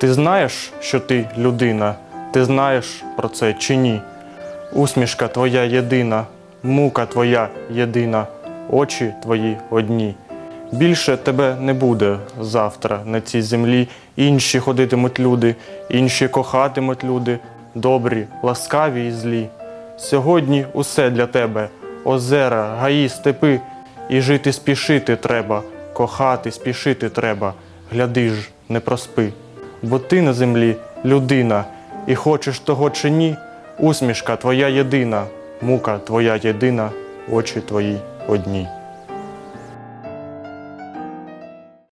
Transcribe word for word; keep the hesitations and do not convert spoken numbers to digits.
Ти знаєш, що ти людина? Ти знаєш про це чи ні? Усмішка твоя єдина, мука твоя єдина, очі твої одні. Більше тебе не буде завтра на цій землі. Інші ходитимуть люди, інші кохатимуть люди, добрі, ласкаві і злі. Сьогодні усе для тебе – озера, гаї, степи. І жити спішити треба, кохати спішити треба. Гляди ж, не проспи. Бо ти на землі людина, і хочеш того чи ні, усмішка твоя єдина, мука твоя єдина, очі твої одні.